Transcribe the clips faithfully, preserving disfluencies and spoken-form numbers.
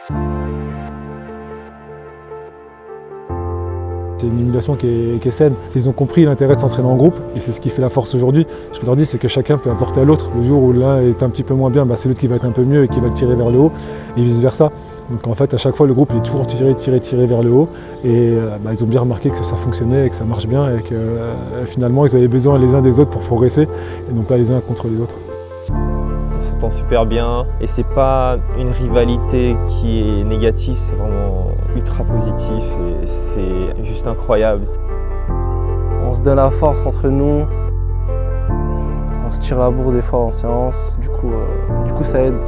C'est une émulation qui est, qui est saine. Ils ont compris l'intérêt de s'entraîner en groupe et c'est ce qui fait la force aujourd'hui. Ce que je leur dis, c'est que chacun peut apporter à l'autre. Le jour où l'un est un petit peu moins bien, bah, c'est l'autre qui va être un peu mieux et qui va le tirer vers le haut et vice versa. Donc en fait, à chaque fois, le groupe est toujours tiré, tiré, tiré vers le haut et bah, ils ont bien remarqué que ça fonctionnait et que ça marche bien et que euh, finalement, ils avaient besoin les uns des autres pour progresser et non pas les uns contre les autres. On s'entend super bien et c'est pas une rivalité qui est négative, c'est vraiment ultra positif et c'est juste incroyable. On se donne la force entre nous, on se tire la bourre des fois en séance, du coup, euh, du coup ça aide.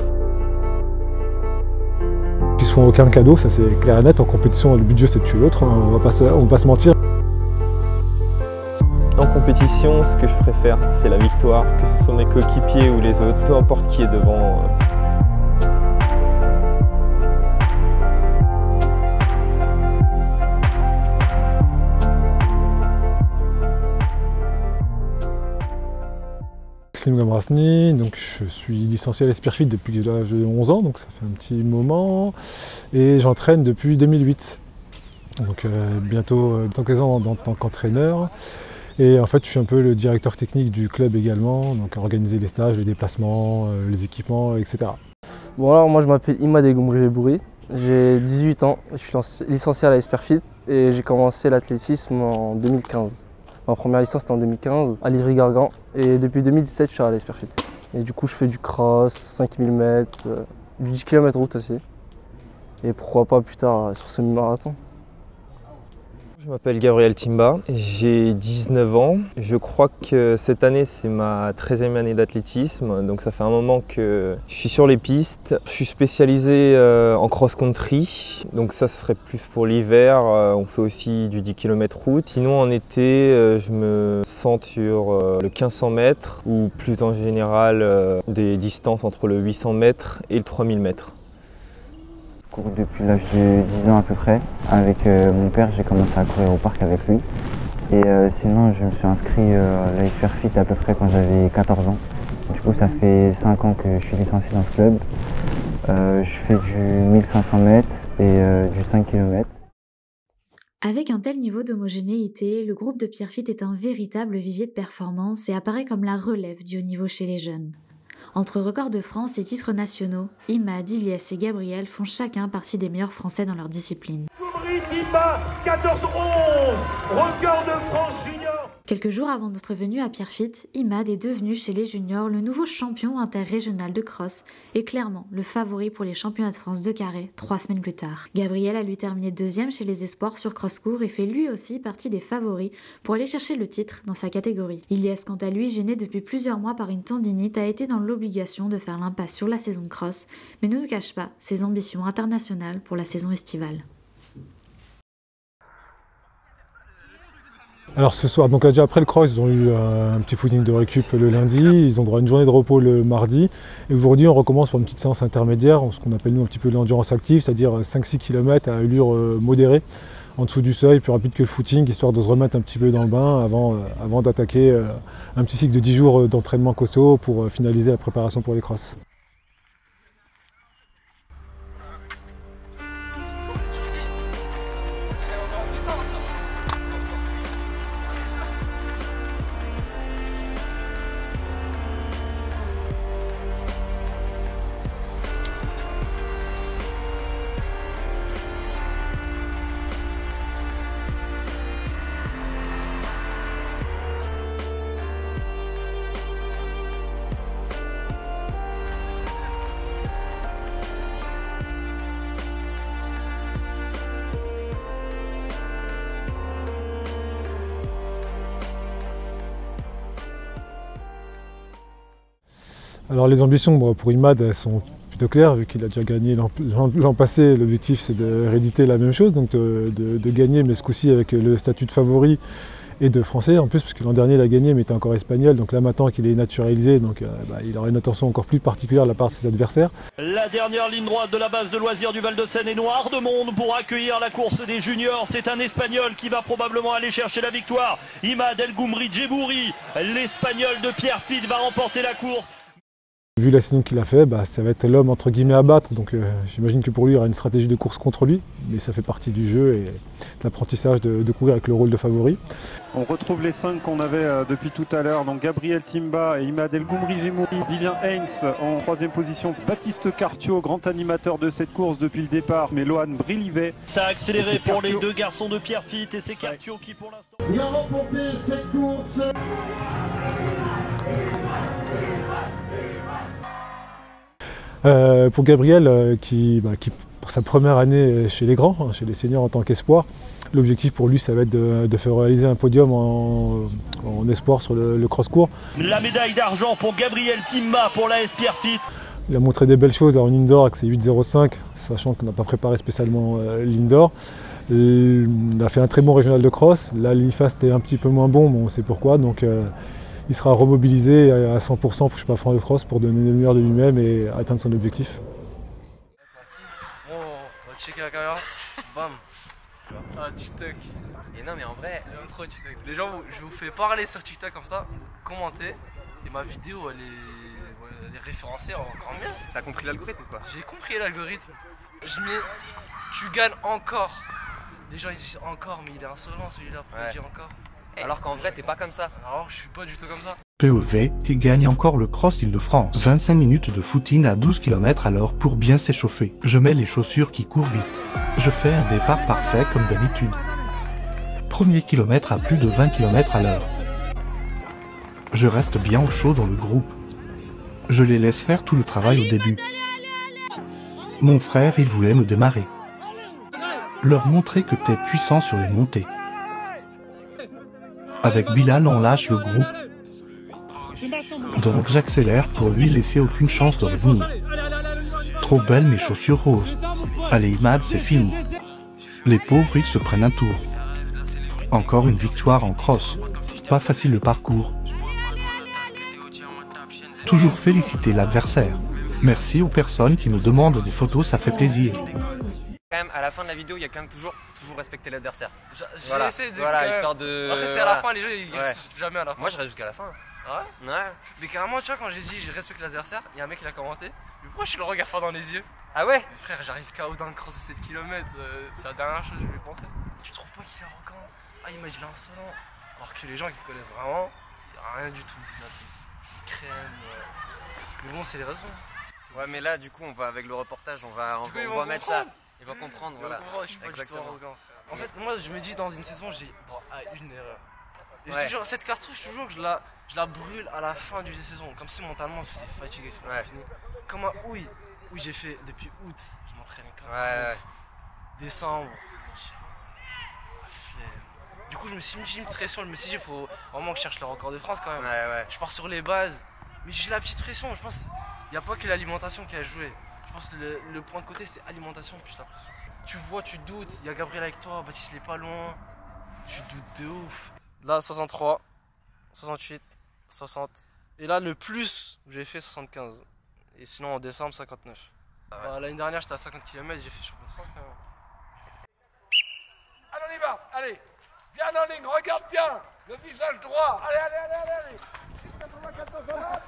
Ils se font aucun cadeau, ça c'est clair et net. En compétition, le but du jeu c'est de tuer l'autre, on va pas se, on va pas se mentir. En compétition, ce que je préfère, c'est la victoire, que ce soit mes coéquipiers ou les autres, peu importe qui est devant. Slim Gamrasny, donc je suis licencié à l'Esperfit depuis l'âge de onze ans, donc ça fait un petit moment, et j'entraîne depuis deux mille huit, donc euh, bientôt euh, tant quinze ans en tant qu'entraîneur. Et en fait, je suis un peu le directeur technique du club également, donc organiser les stages, les déplacements, euh, les équipements, et cetera. Bon alors, moi je m'appelle Imad El Goumri, j'ai dix-huit ans, je suis licencié à la Esperfit et j'ai commencé l'athlétisme en deux mille quinze. Ma première licence c'était en deux mille quinze à Livry-Gargan et depuis deux mille dix-sept je suis à la Esperfit. Et du coup je fais du cross, cinq mille mètres, euh, du dix kilomètres route aussi. Et pourquoi pas plus tard sur semi-marathon. Je m'appelle Gabriel Timba, j'ai dix-neuf ans. Je crois que cette année c'est ma treizième année d'athlétisme, donc ça fait un moment que je suis sur les pistes. Je suis spécialisé en cross-country, donc ça serait plus pour l'hiver. On fait aussi du dix kilomètres route. Sinon en été, je me sens sur le quinze cents mètres ou plus en général des distances entre le huit cents mètres et le trois mille mètres. Depuis l'âge de dix ans à peu près. Avec euh, mon père, j'ai commencé à courir au parc avec lui. Et euh, sinon, je me suis inscrit euh, à la Esperfit à peu près quand j'avais quatorze ans. Du coup, ça fait cinq ans que je suis licencié dans ce club. Euh, je fais du mille cinq cents mètres et euh, du cinq kilomètres. Avec un tel niveau d'homogénéité, le groupe de Pierrefitte est un véritable vivier de performance et apparaît comme la relève du haut niveau chez les jeunes. Entre records de France et titres nationaux, Imad, Ilyes et Gabriel font chacun partie des meilleurs Français dans leur discipline. quatorze onze, record de France junior. Quelques jours avant notre venue à Pierrefitte, Imad est devenu chez les juniors le nouveau champion interrégional de cross et clairement le favori pour les championnats de France de carré trois semaines plus tard. Gabriel a lui terminé deuxième chez les espoirs sur cross-court et fait lui aussi partie des favoris pour aller chercher le titre dans sa catégorie. Ilyes, quant à lui, gêné depuis plusieurs mois par une tendinite, a été dans l'obligation de faire l'impasse sur la saison de cross, mais ne nous cache pas ses ambitions internationales pour la saison estivale. Alors ce soir, donc déjà après le cross, ils ont eu un petit footing de récup le lundi, ils ont droit à une journée de repos le mardi. Et aujourd'hui, on recommence par une petite séance intermédiaire, ce qu'on appelle nous un petit peu l'endurance active, c'est-à-dire cinq six kilomètres à allure modérée, en dessous du seuil, plus rapide que le footing, histoire de se remettre un petit peu dans le bain avant, avant d'attaquer un petit cycle de dix jours d'entraînement costaud pour finaliser la préparation pour les crosses. Alors les ambitions pour Imad, elles sont plutôt claires, vu qu'il a déjà gagné l'an passé. L'objectif c'est de rééditer la même chose, donc de, de, de gagner, mais ce coup-ci avec le statut de favori et de français en plus, parce que l'an dernier il a gagné mais était encore espagnol, donc là maintenant qu'il est naturalisé, donc euh, bah, il aura une attention encore plus particulière de la part de ses adversaires. La dernière ligne droite de la base de loisirs du Val-de-Seine est noire de monde pour accueillir la course des juniors. C'est un espagnol qui va probablement aller chercher la victoire. Imad El Goumri Djebouri, l'espagnol de Pierrefitte, va remporter la course. Vu la saison qu'il a fait, bah, ça va être l'homme entre guillemets à battre, donc euh, j'imagine que pour lui il y aura une stratégie de course contre lui, mais ça fait partie du jeu et de l'apprentissage de, de courir avec le rôle de favori. On retrouve les cinq qu'on avait euh, depuis tout à l'heure, donc Gabriel Timba et Imad El Goumri Gemouri, Vivien Heinz en troisième position, Baptiste Cartiot, grand animateur de cette course depuis le départ, mais Lohan Brilivet. Ça a accéléré pour Cartiot. les deux garçons de Pierrefitte et c'est Cartiot qui pour l'instant... Il a remporté cette course. Euh, pour Gabriel, euh, qui, bah, qui pour sa première année chez les grands, hein, chez les seniors en tant qu'espoir, l'objectif pour lui ça va être de, de faire réaliser un podium en, en espoir sur le, le cross-court. La médaille d'argent pour Gabriel Timba pour l'A S Pierrefitte. Il a montré des belles choses en indoor avec ses huit zéro cinq, sachant qu'on n'a pas préparé spécialement euh, l'indoor. Il a fait un très bon régional de cross. Là, l'I F A c'était un petit peu moins bon, mais on sait pourquoi. Donc, euh, il sera remobilisé à cent pour cent pour Chemin France de Cross pour donner le meilleur de lui-même et atteindre son objectif. Bon, on va checker la caméra. Bam. Ah, TikTok. Et non, mais en vrai, J'aime trop TikTok. Les gens, je vous fais parler sur TikTok comme ça, commentez. Et ma vidéo, elle est, elle est référencée encore mieux. t'as compris l'algorithme quoi. J'ai compris l'algorithme. Je mets, tu gagnes encore. Les gens ils disent encore, mais il est insolent celui-là. Pourquoi Ouais. il dit encore? Alors qu'en vrai, t'es pas comme ça. Alors je suis pas du tout comme ça. P O V, tu gagnes encore le Cross Île-de-France. vingt-cinq minutes de footing à douze kilomètres à l'heure pour bien s'échauffer. Je mets les chaussures qui courent vite. Je fais un départ parfait comme d'habitude. Premier kilomètre à plus de vingt kilomètres à l'heure. Je reste bien au chaud dans le groupe. Je les laisse faire tout le travail au début. Mon frère, il voulait me démarrer. Leur montrer que t'es puissant sur les montées. Avec Bilal, on lâche le groupe. Donc j'accélère pour lui laisser aucune chance de revenir. Trop belles mes chaussures roses. Allez Imad, c'est fini. Les pauvres, ils se prennent un tour. Encore une victoire en cross. Pas facile le parcours. Toujours féliciter l'adversaire. Merci aux personnes qui nous demandent des photos, ça fait plaisir. Quand même, à la fin de la vidéo, il y a quand même toujours, toujours respecter l'adversaire. J'ai Voilà, essayé de. voilà, quand même- histoire de. Après, c'est à voilà. la fin, les gens ils Ouais. restent jamais à la fin. Moi, je reste jusqu'à la fin. Ah ouais? Ouais. Mais carrément, tu vois, quand j'ai dit je respecte l'adversaire, il y a un mec qui l'a commenté. Mais pourquoi je le regarde pas dans les yeux? Ah ouais? Mais frère, j'arrive K O dans le cross de sept kilomètres, euh, c'est la dernière chose que je vais penser. Tu trouves pas qu'il est arrogant? Ah, il m'a dit il est insolent. Alors que les gens qui vous connaissent vraiment, il n'y a rien du tout. C'est ça, des crèmes. Euh... Mais bon, c'est les raisons. Ouais, mais là, du coup, on va avec le reportage, on va, on, Du coup, va- ils on vont va mettre ça. comprendre. Ils vont comprendre, Ils vont voilà. comprendre, je suis pas du tout Exactement. arrogant, frère. En fait, moi, je me dis dans une saison, j'ai droit à une erreur. Et j'ai Ouais. toujours, cette cartouche, toujours, je la, je la brûle à la fin d'une saison. Comme si mentalement, je suis fatigué, c'est Ouais. fini. Comme un oui. Oui, j'ai fait depuis août, je m'entraînais comme Ouais, un ouais. ouf. Décembre. La flemme. Du coup, je me suis mis j'ai mis une pression. Je me suis dit, il faut vraiment que je cherche le record de France quand même. Ouais, ouais. Je pars sur les bases. Mais j'ai la petite pression. Je pense il n'y a pas que l'alimentation qui a joué. Je pense que le, le point de côté, c'est alimentation plus la pression. Tu vois, tu doutes. Il y a Gabriel avec toi. Baptiste, il est pas loin. Tu doutes de ouf. Là, soixante-trois, soixante-huit, soixante. Et là, le plus, j'ai fait soixante-quinze. Et sinon, en décembre, cinquante-neuf. Ah ouais. Bah, l'année dernière, j'étais à cinquante kilomètres. J'ai fait champion de France quand même. Allez, on y va, allez. Bien en ligne, regarde bien. Le visage droit. Allez, allez, allez, allez, allez. six quatre-vingts, quatre cent cinquante.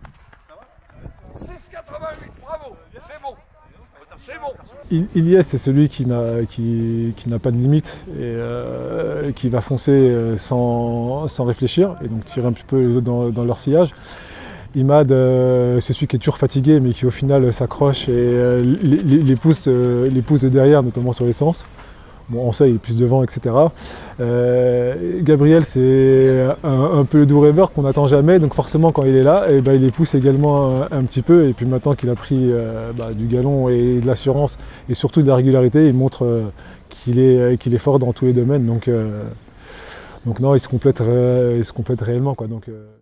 six quatre-vingt-huit, bravo. C'est bon. C'est bon. Il- Ilyes, c'est celui qui n'a qui, qui n'a pas de limite et euh, qui va foncer euh, sans, sans réfléchir et donc tirer un petit peu les autres dans, dans leur sillage. Imad, euh, c'est celui qui est toujours fatigué mais qui au final euh, s'accroche et euh, les, les- les pousse, euh, les pousse de derrière, notamment sur l'essence. Bon, on sait, il est plus devant, et cetera. Euh, Gabriel, c'est un, un peu le doux rêveur qu'on n'attend jamais, donc forcément quand il est là, eh ben, il les pousse également un, un petit peu. Et puis maintenant qu'il a pris euh, bah, du galon et de l'assurance et surtout de la régularité, il montre euh, qu'il est, qu'il est fort dans tous les domaines. Donc, euh, donc non, il se complète, ré- il se complète réellement, quoi. Donc, euh...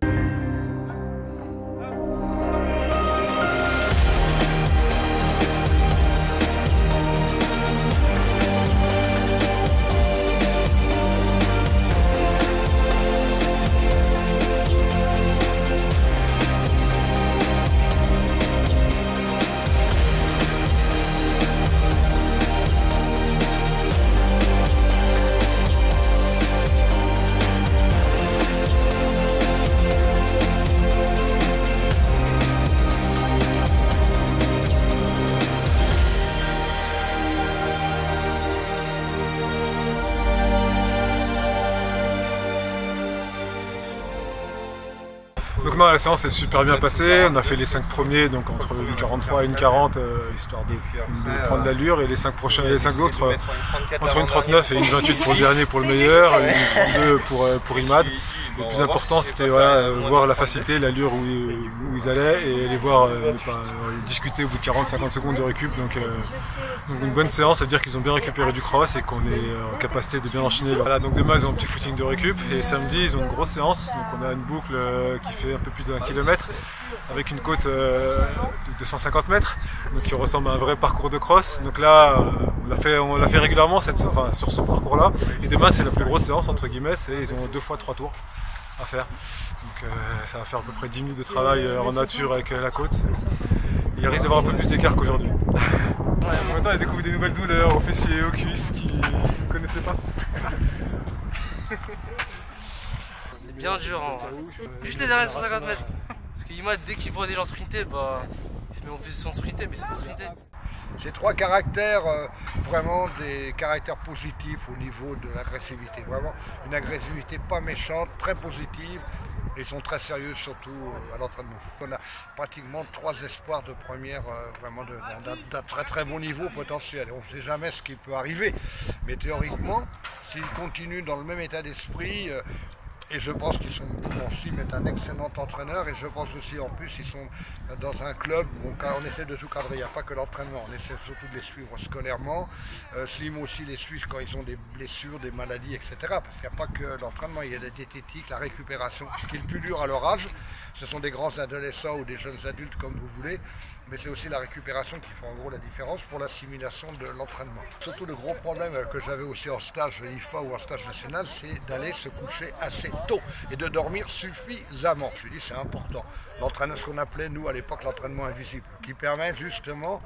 Techniquement, la séance s'est super bien passée. On a fait les cinq premiers, donc entre une quarante-trois et une quarante, euh, histoire de, de prendre l'allure, et les cinq prochains, les cinq autres euh, entre une trente-neuf et une vingt-huit pour le dernier, pour le meilleur, et une trente-deux pour, euh, pour Imad. Le plus important, c'était voilà, voir la facilité, l'allure où, où ils allaient, et les voir euh, bah, discuter au bout de quarante à cinquante secondes de récup. Donc, euh, donc une bonne séance, ça veut dire qu'ils ont bien récupéré du cross et qu'on est en capacité de bien enchaîner. Voilà, donc demain ils ont un petit footing de récup, et samedi ils ont une grosse séance. Donc on a une boucle euh, qui fait un peu plus d'un kilomètre avec une côte euh, de deux cent cinquante mètres, donc qui ressemble à un vrai parcours de cross. Donc là euh, on l'a fait, on l'a fait régulièrement cette, enfin, sur ce parcours là, et demain c'est la plus grosse séance entre guillemets, et ils ont deux fois trois tours à faire. Donc euh, ça va faire à peu près dix minutes de travail euh, en nature avec euh, la côte. Il risque d'avoir un peu plus d'écart qu'aujourd'hui. Ouais, en même temps, il a découvert des nouvelles douleurs aux fessiers et aux cuisses qu'il ne connaissait pas. C'était bien dur, hein. Juste les derniers cent cinquante mètres. Parce qu'Imad, dès qu'il voit des gens sprinter, bah, il se met en position de sprinter, mais c'est pas sprinter. Ces trois caractères, euh, vraiment des caractères positifs au niveau de l'agressivité. Vraiment une agressivité pas méchante, très positive. Ils sont très sérieux, surtout à l'entraînement. On a pratiquement trois espoirs de première, euh, vraiment d'un très très bon niveau potentiel. On ne sait jamais ce qui peut arriver. Mais théoriquement, s'ils continuent dans le même état d'esprit, euh, et je pense qu'ils sont, bon, Slim est un excellent entraîneur, et je pense aussi en plus ils sont dans un club où on, on essaie de tout cadrer, il n'y a pas que l'entraînement, on essaie surtout de les suivre scolairement. Euh, Slim aussi les suit quand ils ont des blessures, des maladies, et cetera. Parce qu'il n'y a pas que l'entraînement, il y a la diététique, la récupération. Ce qui est le plus dur à leur âge, ce sont des grands adolescents ou des jeunes adultes comme vous voulez, mais c'est aussi la récupération qui fait en gros la différence pour l'assimilation de l'entraînement. Surtout le gros problème que j'avais aussi en stage I F A ou en stage national, c'est d'aller se coucher assez tôt et de dormir suffisamment. Je dis c'est important. L'entraînement, ce qu'on appelait nous à l'époque l'entraînement invisible, qui permet justement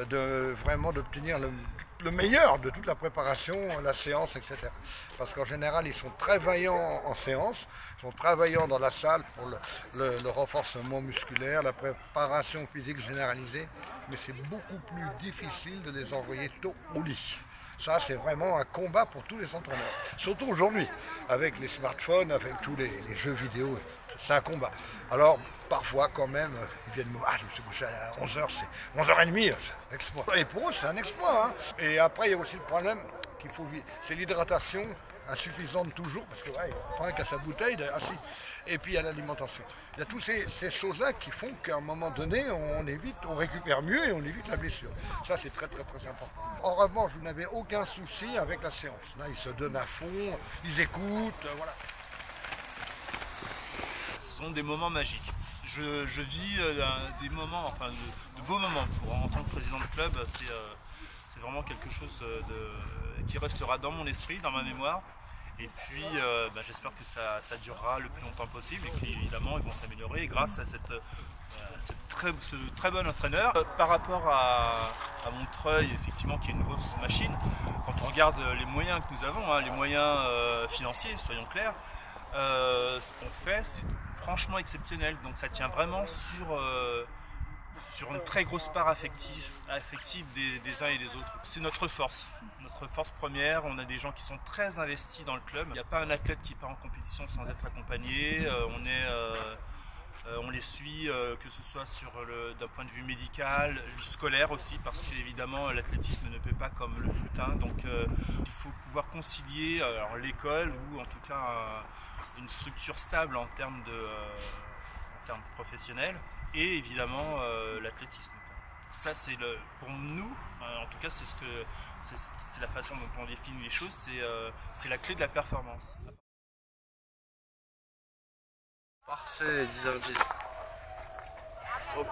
de vraiment d'obtenir le le meilleur de toute la préparation, la séance, et cetera. Parce qu'en général, ils sont très vaillants en séance, ils sont très vaillants dans la salle pour le, le, le renforcement musculaire, la préparation physique généralisée, mais c'est beaucoup plus difficile de les envoyer tôt au lit. Ça, c'est vraiment un combat pour tous les entraîneurs. Surtout aujourd'hui, avec les smartphones, avec tous les, les jeux vidéo, c'est un combat. Alors, parfois, quand même, ils viennent me dire « Ah, je me suis couché à onze heures, c'est onze heures trente, c'est un exploit. » Et pour eux, c'est un exploit. Hein. Et après, il y a aussi le problème qu'il faut vivre. C'est l'hydratation insuffisante toujours, parce que ouais, il prend qu'à sa bouteille, ainsi. Et puis il y a l'alimentation. Il y a toutes ces, ces choses-là qui font qu'à un moment donné, on évite, on récupère mieux et on évite la blessure. Ça, c'est très très très important. En revanche, vous n'avez aucun souci avec la séance. Là, ils se donnent à fond, ils écoutent, euh, voilà. Ce sont des moments magiques. Je, je vis euh, des moments, enfin de, de beaux moments. Pour, en tant que président de club, c'est euh, c'est vraiment quelque chose de, de, qui restera dans mon esprit, dans ma mémoire. Et puis euh, bah, j'espère que ça, ça durera le plus longtemps possible et qu'évidemment ils vont s'améliorer grâce à cette, euh, cette très, ce très bon entraîneur. Euh, par rapport à, à Montreuil, effectivement, qui est une grosse machine, quand on regarde les moyens que nous avons, hein, les moyens euh, financiers, soyons clairs, euh, ce qu'on fait, c'est franchement exceptionnel. Donc ça tient vraiment sur, euh, sur une très grosse part affective, affective des, des uns et des autres. C'est notre force. Notre force première, on a des gens qui sont très investis dans le club. Il n'y a pas un athlète qui part en compétition sans être accompagné. Euh, on, est, euh, euh, on les suit, euh, que ce soit d'un point de vue médical, scolaire aussi, parce qu'évidemment l'athlétisme ne paie pas comme le foot. Hein, donc euh, il faut pouvoir concilier l'école ou en tout cas euh, une structure stable en termes, de, euh, en termes professionnels et évidemment euh, l'athlétisme. Ça c'est le, pour nous, enfin, en tout cas c'est ce que c'est la façon dont on définit les choses, c'est euh, la clé de la performance. Parfait, dix heures dix. Oh.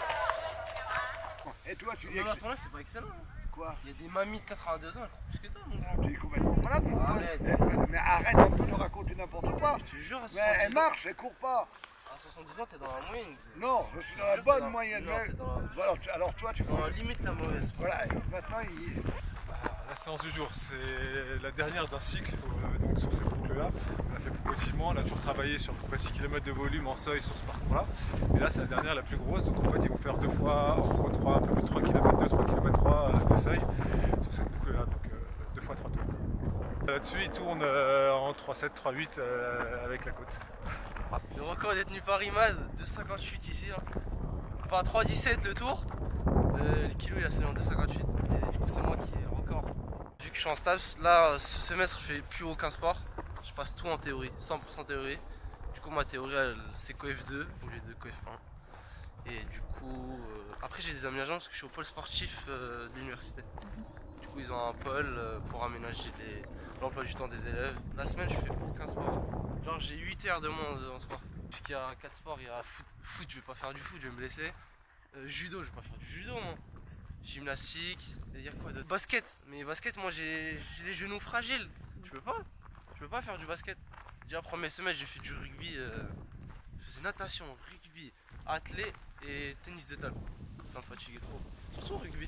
Et toi, tu dis non, que là, c'est pas excellent. Hein. Quoi? Il y a des mamies de quatre-vingt-deux ans, elles courent plus que toi, mon grand. Tu es complètement malade, mon arrête. Mais, mais arrête un peu de raconter n'importe quoi. Je te jure, à mais elle marche, elle court pas. À soixante-dix ans, t'es dans la moyenne. Non, je suis dans la bonne dans... moyenne. Non, mais... dans la... alors, alors toi, tu prends limite la mauvaise. Voilà, et maintenant il... La séance du jour, c'est la dernière d'un cycle euh, donc sur cette boucle-là. On a fait progressivement, on a toujours travaillé sur à peu près six kilomètres de volume en seuil sur ce parcours-là. Et là, c'est la dernière, la plus grosse. Donc en fait, ils vont faire deux fois, en trois, un peu plus de trois kilomètres, deux, trois kilomètres trois de seuil sur cette boucle-là. Donc euh, deux fois trois tours. Là-dessus, ils tournent euh, en trois sept, trois huit euh, avec la côte. Le record est détenu par Imad, deux cinquante-huit ici. Là. Enfin, trois dix-sept le tour. Euh, le kilo il a sonné en deux cinquante-huit. Et du coup, c'est moi qui ai le record. Vu que je suis en STAPS, là, ce semestre, je fais plus aucun sport. Je passe tout en théorie, cent pour cent théorie. Du coup, ma théorie, c'est C O F deux au lieu de C O F un. Et du coup, euh, après, j'ai des aménagements parce que je suis au pôle sportif euh, de l'université. Du coup, ils ont un pôle euh, pour aménager l'emploi du temps des élèves. La semaine, je fais aucun sport. Genre, j'ai huit heures de moins en sport. Puisqu'il y a quatre sports, il y a foot. Foot, je vais pas faire du foot, je vais me blesser. Euh, judo, je vais pas faire du judo, moi. Gymnastique, il y a quoi d'autre? Basket, mais basket, moi j'ai les genoux fragiles. Je peux pas, je peux pas faire du basket. Déjà, premier semestre, j'ai fait du rugby. Euh, je faisais natation, rugby, athlé et tennis de table. Ça me fatiguait trop. Surtout rugby.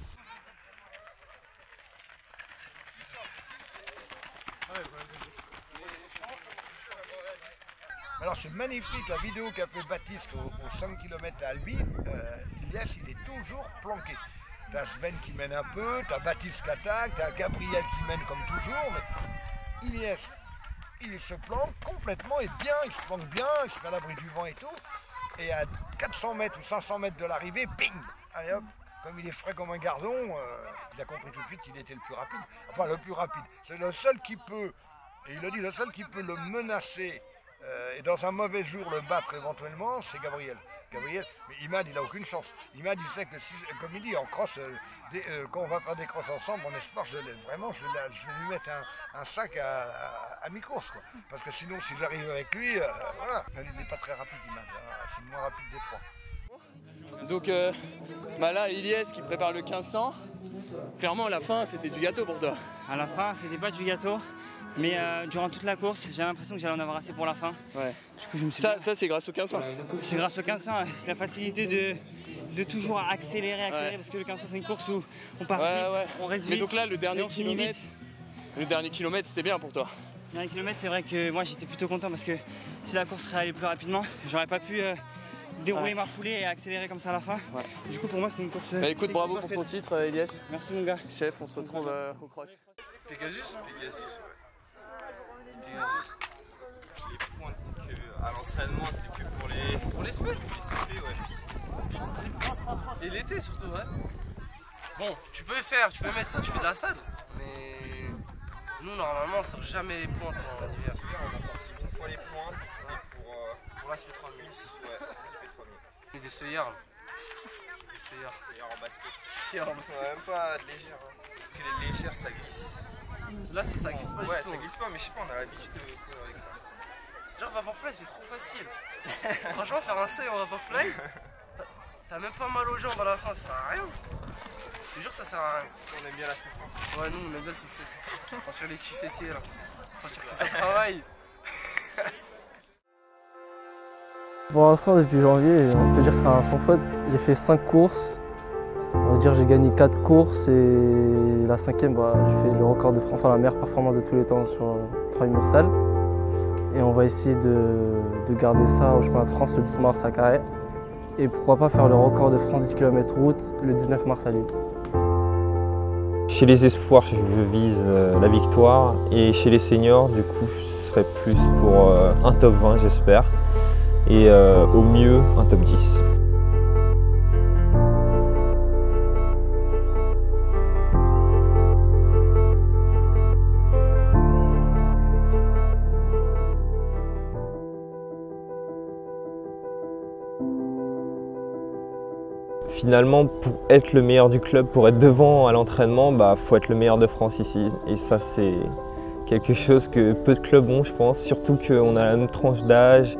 Alors c'est magnifique la vidéo qu'a fait Baptiste aux, aux cinq kilomètres à Albi. Euh, Ilyes, il est toujours planqué. T'as Sven qui mène un peu, t'as Baptiste qui attaque, t'as Gabriel qui mène comme toujours, mais Ilyes, il se plante complètement et bien, il se plante bien, il se met à l'abri du vent et tout. Et à quatre cents mètres ou cinq cents mètres de l'arrivée, bing, allez hop, comme il est frais comme un gardon, euh, il a compris tout de suite qu'il était le plus rapide. Enfin le plus rapide, c'est le seul qui peut, et il a dit le seul qui peut le menacer euh, et dans un mauvais jour le battre éventuellement, c'est Gabriel. Gabriel, mais Imad il a aucune chance. Imad il sait que si, comme il dit en cross, euh, des, euh, quand on va faire des crosses ensemble, en espoir, je vraiment je, la, je vais lui mettre un, un sac à, à, à mi-course quoi. Parce que sinon si j'arrive avec lui, euh, voilà, il n'est pas très rapide Imad, hein, c'est le moins rapide des trois. Donc euh, bah là Ilyes qui prépare le quinze cents, clairement à la fin c'était du gâteau pour toi. À la fin c'était pas du gâteau. Mais euh, durant toute la course, j'ai l'impression que j'allais en avoir assez pour la fin. Ouais. Du coup, je me suis ça, ça c'est grâce au quinze cents. C'est grâce au quinze cents, c'est la facilité de, de toujours accélérer, accélérer, ouais. Parce que le quinze cents c'est une course où on part ouais, vite, ouais. on reste Mais vite. donc là, le dernier kilomètre, le dernier kilomètre, c'était bien pour toi. Le dernier kilomètre, c'est vrai que moi j'étais plutôt content parce que si la course serait allée plus rapidement, j'aurais pas pu euh, dérouler ouais. ma foulée et accélérer comme ça à la fin. Ouais. Du coup, pour moi, c'était une course. Bah, écoute, bravo pour ton titre, Ilyes. Merci mon gars. Chef, on se retrouve euh, au cross. Pegasus Pegasus, ouais. Les points, c'est que à l'entraînement, c'est que pour les pour les spé, les spé, ouais, piste. Piste, piste. Et l'été surtout, ouais. Bon, tu peux faire, tu peux mettre si tu fais de la salle, mais nous normalement on sort jamais les pointes en hiver. On a sorti une fois les pointes pour euh, pour la S P trois mille. Ouais, la S P trois mille. Et des seuillards. Des seuillards. Seuillards en basket. Seuillards en basket. Même pas de légères. Hein. Parce que les légères ça glisse. Là ça, ça glisse pas ouais, du tout. Ouais ça glisse pas mais je sais pas, on a l'habitude de courir avec ça. Genre Vaporfly c'est trop facile. Franchement faire un seuil en Vaporfly, t'as même pas mal aux jambes à la fin, ça sert à rien. Je te jure ça sert à rien. On aime bien la souffrance. Ouais nous on aime bien souffler. Sentir les culs fessiers là. Sentir que ça travaille. Pour l'instant depuis janvier on peut dire que c'est un sans faute. J'ai fait cinq courses. On va dire j'ai gagné quatre courses et la cinquième, bah, j'ai fait le record de France, enfin la meilleure performance de tous les temps sur trois mille mètres salle. Et on va essayer de, de garder ça au championnat de France le douze mars à Carhaix. Et pourquoi pas faire le record de France dix kilomètres route le dix-neuf mars à Lille. Chez les espoirs, je vise la victoire et chez les seniors, du coup, ce serait plus pour un top vingt, j'espère. Et euh, au mieux, un top dix. Finalement, pour être le meilleur du club, pour être devant à l'entraînement, bah, faut être le meilleur de France ici. Et ça, c'est quelque chose que peu de clubs ont, je pense, surtout qu'on a la même tranche d'âge.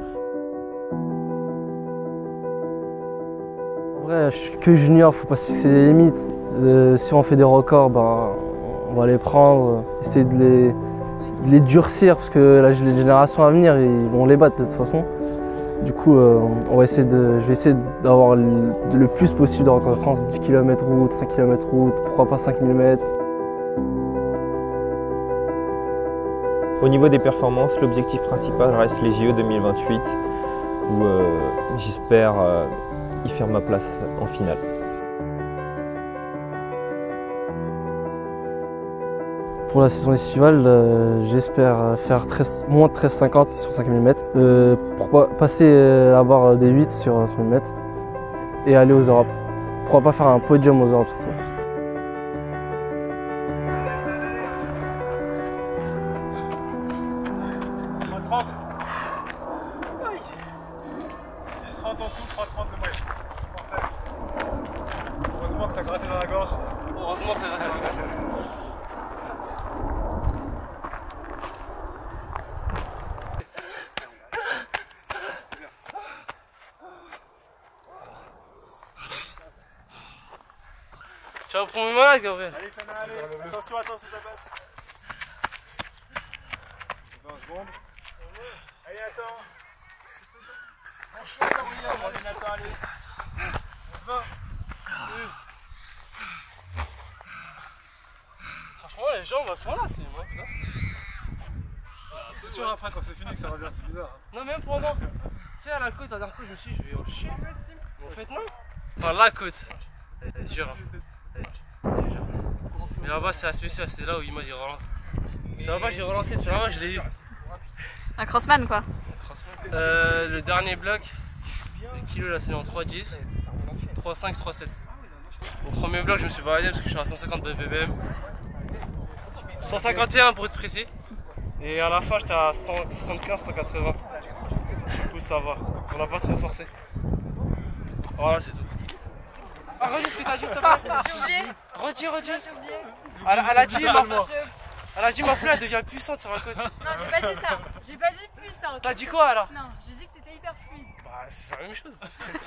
En vrai, je suis que junior, faut pas se fixer des limites. Euh, si on fait des records, ben, on va les prendre, essayer de les, de les durcir, parce que la, les générations à venir, ils vont les battre de toute façon. Du coup, euh, on va essayer de, je vais essayer d'avoir le, le plus possible de records de France, dix kilomètres route, cinq kilomètres route, pourquoi pas cinq mille mètres. Au niveau des performances, l'objectif principal reste les J O deux mille vingt-huit, où euh, j'espère euh, y faire ma place en finale. Pour la saison estivale, euh, j'espère faire treize, moins de treize cinquante sur cinq mille mètres, euh, pour pa passer la barre des huit sur trois mille mètres et aller aux Europes. Pourquoi pas faire un podium aux Europes surtout. trente. dix trente en tout, trois trente de moyenne. Parfait. Heureusement que ça grattait dans la gorge. Heureusement que ça grattait dans la gorge. Tu vas prendre mes malades, Gabriel. Allez, ça va aller. Attention, attention, ça passe. vingt secondes. Allez, attends. Attends, allez. vingt. Franchement, les jambes à ce moment-là, c'est moi. C'est toujours après quand c'est fini que ça revient, c'est bizarre. Non, même pendant. Tu sais, à la côte, à dernière coup, je me suis dit, je vais au chier. Mais en fait, non. Enfin, la côte. Elle est dure. Mais là-bas, c'est la spéciale, c'est là où il m'a dit relance. C'est là-bas que j'ai relancé, c'est là-bas que je l'ai eu. Un crossman quoi. Euh, le dernier bloc, le kilo là c'est en trois dix, trois cinq, trois sept. Au premier bloc je me suis baladé parce que je suis à cent cinquante B P M. cent cinquante et un pour être précis. Et à la fin j'étais à cent soixante-quinze, cent quatre-vingts. Du coup ça va, on n'a pas trop forcé. Voilà c'est tout. Ah, redis ce que t'as dit s'il te plaît. J'ai oublié. Redis, redis. Elle, elle a dit ma Elle a dit ma fleur elle devient puissante sur la côte. Non, j'ai pas dit ça. J'ai pas dit puissante. T'as dit quoi alors? Non, j'ai dit que t'étais hyper fluide. Bah, c'est la même chose.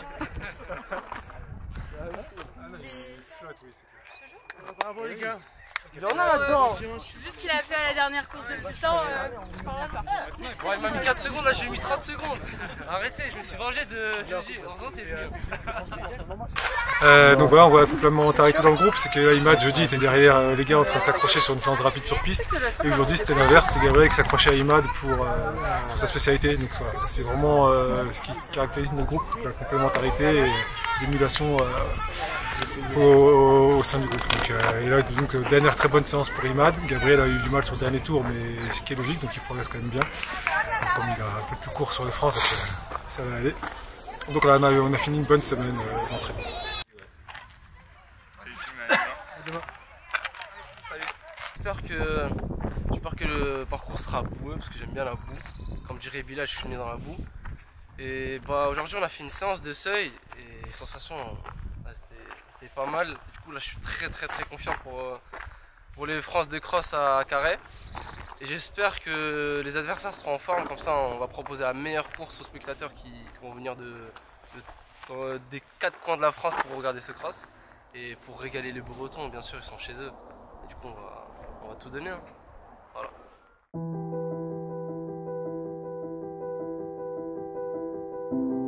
Bravo les gars. Il y en a là-dedans. Vu ce qu'il a fait à la dernière course de six cents, euh, je parle pas. Bon, il m'a mis quatre secondes, là j'ai mis trente secondes. Arrêtez, je me suis vengé de Gigi. Heureusement t'es venu. Euh, donc voilà, on voit la complémentarité dans le groupe, c'est que Imad jeudi était derrière euh, les gars en train de s'accrocher sur une séance rapide sur piste, et aujourd'hui c'était l'inverse, c'est Gabriel qui s'accrochait à Imad pour, euh, pour sa spécialité. Donc voilà, c'est vraiment euh, ce qui caractérise notre groupe, la complémentarité et l'émulation euh, au, au sein du groupe. Donc, euh, et là, donc dernière très bonne séance pour Imad. Gabriel a eu du mal sur le dernier tour, mais ce qui est logique, donc il progresse quand même bien. Donc, comme il a un peu plus court sur les francs, ça, ça va aller. Donc là, on a, on a fini une bonne semaine euh, d'entraînement. J'espère que, j'espère que le parcours sera boueux, parce que j'aime bien la boue. Comme dirait Bilal, je suis né dans la boue. Et bah, aujourd'hui, on a fait une séance de seuil, et les sensations, bah, c'était pas mal. Du coup, là, je suis très très très confiant pour, pour les France de cross à Carhaix. Et j'espère que les adversaires seront en forme, comme ça on va proposer la meilleure course aux spectateurs qui, qui vont venir de, de, de, des quatre coins de la France pour regarder ce cross. Et pour régaler les Bretons, bien sûr, ils sont chez eux. Et du coup, on va, on va tout donner. Hein. Voilà.